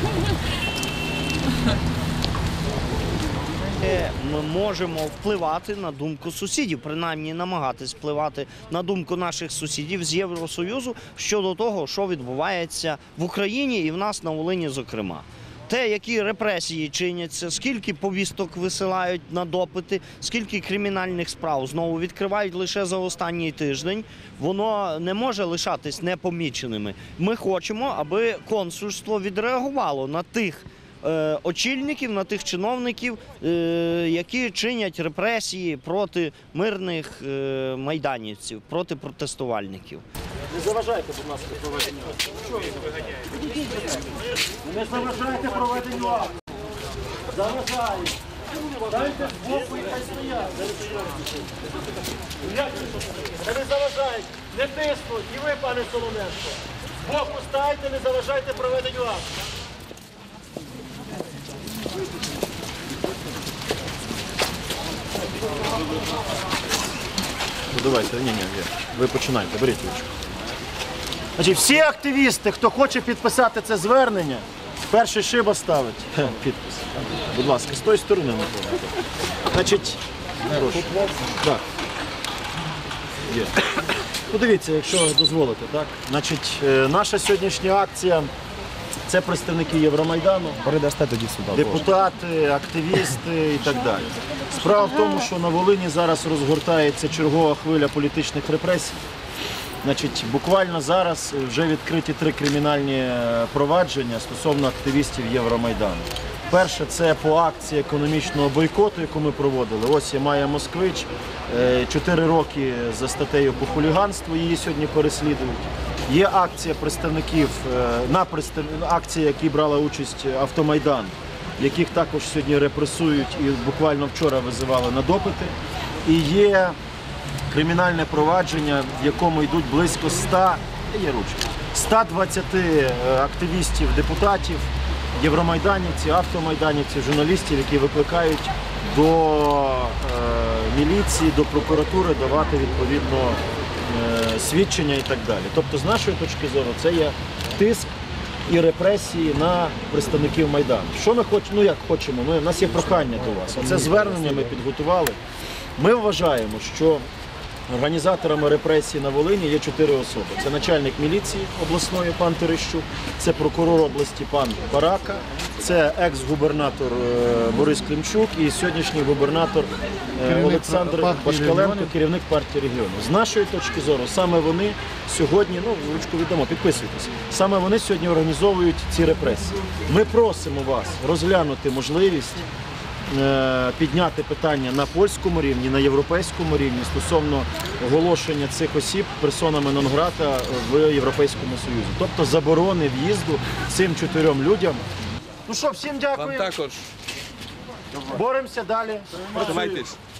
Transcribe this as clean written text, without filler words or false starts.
Ми можемо впливати на думку сусідів, принаймні намагатись впливати на думку наших сусідів з Євросоюзу щодо того, що відбувається в Україні і в нас на Волині, зокрема. Те, які репресії чиняться, скільки повісток висилають на допити, скільки кримінальних справ знову відкривають лише за останній тиждень, воно не може лишатись непоміченими. Ми хочемо, аби консульство відреагувало на тих очільників, на тих чиновників, які чинять репресії проти мирних майданівців, проти протестувальників. Не заважайте, будь ласка, проведенню акції. Не заважайте проведенню акції. Заважають. Дайте збоку і хай стоять. Не заважають. Не тиснуть. І ви, пане Солоненко. Збоку стайте, не заважайте проведенню акції. Давайте, ні, ви починайте, беріть ручку. Значить, всі активісти, хто хоче підписати це звернення, перший шиба ставить підпис. Будь ласка, з тої сторони не треба. Значить, так. Є. Подивіться, якщо дозволите, так? Значить, наша сьогоднішня акція – це представники Євромайдану, депутати, активісти і так далі. Справа в тому, що на Волині зараз розгортається чергова хвиля політичних репресій. Значить, буквально зараз вже відкриті 3 кримінальні провадження стосовно активістів Євромайдану. Перше – це по акції економічного бойкоту, яку ми проводили. Ось є Майя Москвич, 4 роки за статтею по хуліганству, її сьогодні переслідують. Є акція представників, акція, які брала участь Автомайдан, яких також сьогодні репресують і буквально вчора визивали на допити. І є кримінальне провадження, в якому йдуть близько 120 активістів, депутатів, євромайданівців, автомайданівців, журналістів, які викликають до міліції, до прокуратури давати відповідно свідчення і так далі. Тобто, з нашої точки зору, це є тиск і репресії на представників Майдану. Що ми хочемо? Ну як хочемо? У нас є прохання до вас. Оце звернення ми підготували. Ми вважаємо, що організаторами репресій на Волині є 4 особи. Це начальник міліції обласної пан Терещук, це прокурор області пан Парака, це екс-губернатор Борис Климчук і сьогоднішній губернатор Олександр Башкаленко, керівник партії регіону. З нашої точки зору, саме вони сьогодні, ручку віддамо, підписуйтесь, саме вони сьогодні організовують ці репресії. Ми просимо вас розглянути можливість підняти питання на польському рівні, на європейському рівні стосовно оголошення цих осіб персонами нон-грата в Європейському Союзі. Тобто заборони в'їзду цим 4 людям. Ну що, всім дякую. Вам також. Боремося далі. Тримайтесь.